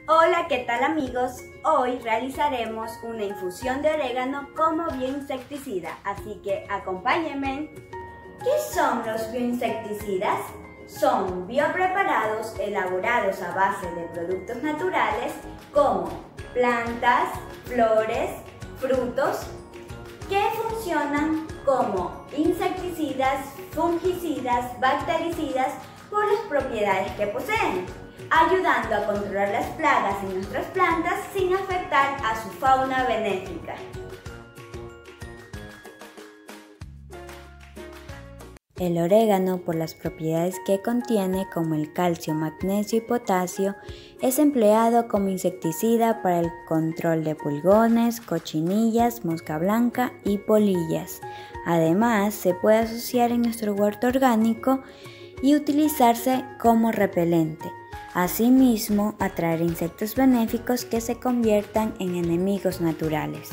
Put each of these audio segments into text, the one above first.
Hola, ¿qué tal amigos? Hoy realizaremos una infusión de orégano como bioinsecticida, así que acompáñenme. ¿Qué son los bioinsecticidas? Son biopreparados elaborados a base de productos naturales como plantas, flores, frutos, que funcionan como insecticidas, fungicidas, bactericidas por las propiedades que poseen, ayudando a controlar las plagas en nuestras plantas sin afectar a su fauna benéfica. El orégano, por las propiedades que contiene como el calcio, magnesio y potasio, es empleado como insecticida para el control de pulgones, cochinillas, mosca blanca y polillas. Además, se puede asociar en nuestro huerto orgánico y utilizarse como repelente. Asimismo, atraer insectos benéficos que se conviertan en enemigos naturales.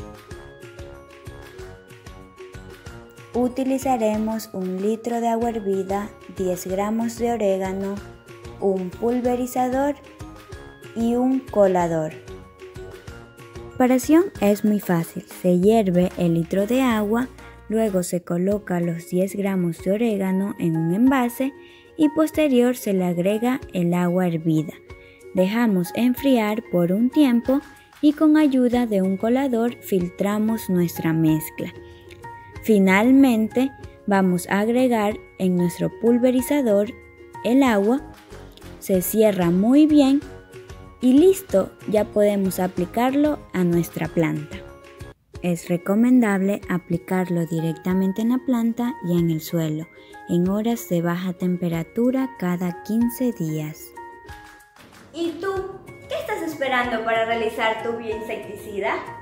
Utilizaremos 1 litro de agua hervida, 10 gramos de orégano, un pulverizador y un colador. La preparación es muy fácil. Se hierve el litro de agua, luego se coloca los 10 gramos de orégano en un envase y posterior se le agrega el agua hervida. Dejamos enfriar por un tiempo y con ayuda de un colador filtramos nuestra mezcla. Finalmente, vamos a agregar en nuestro pulverizador el agua, se cierra muy bien y listo, ya podemos aplicarlo a nuestra planta. Es recomendable aplicarlo directamente en la planta y en el suelo, en horas de baja temperatura cada 15 días. ¿Y tú? ¿Qué estás esperando para realizar tu bioinsecticida?